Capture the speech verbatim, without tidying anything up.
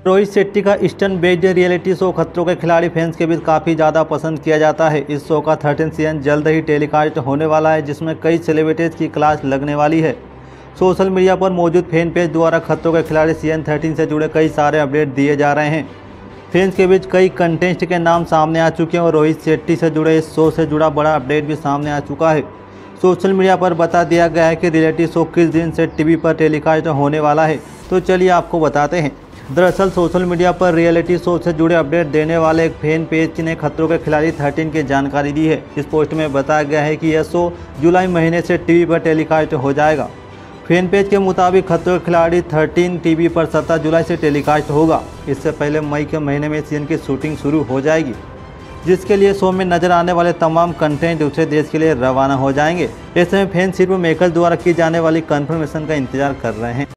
रोहित शेट्टी का stun based reality show खतरों के खिलाड़ी फैंस के बीच काफ़ी ज़्यादा पसंद किया जाता है। इस शो का थर्टीन सीजन जल्द ही टेलीकास्ट होने वाला है, जिसमें कई सेलिब्रिटीज़ की क्लास लगने वाली है। सोशल मीडिया पर मौजूद फैन पेज द्वारा खतरों के खिलाड़ी सीजन थर्टीन से जुड़े कई सारे अपडेट दिए जा रहे हैं। फैंस के बीच कई कंटेस्ट के नाम सामने आ चुके हैं और रोहित शेट्टी से जुड़े इस शो से जुड़ा बड़ा अपडेट भी सामने आ चुका है। सोशल मीडिया पर बता दिया गया है कि रियलिटी शो किस दिन से टीवी पर टेलीकास्ट होने वाला है, तो चलिए आपको बताते हैं। दरअसल सोशल मीडिया पर रियलिटी शो से जुड़े अपडेट देने वाले एक फैन पेज ने खतरों के खिलाड़ी थर्टीन की जानकारी दी है। इस पोस्ट में बताया गया है कि यह शो जुलाई महीने से टीवी पर टेलीकास्ट हो जाएगा। फैन पेज के मुताबिक खतरों के खिलाड़ी थर्टीन टीवी पर सत्रह जुलाई से टेलीकास्ट होगा। इससे पहले मई के महीने में सीजन की शूटिंग शुरू हो जाएगी, जिसके लिए शो में नजर आने वाले तमाम कंटेंट दूसरे देश के लिए रवाना हो जाएंगे। ऐसे में फैन सिर्फ मेकर्स द्वारा की जाने वाली कंफर्मेशन का इंतजार कर रहे हैं।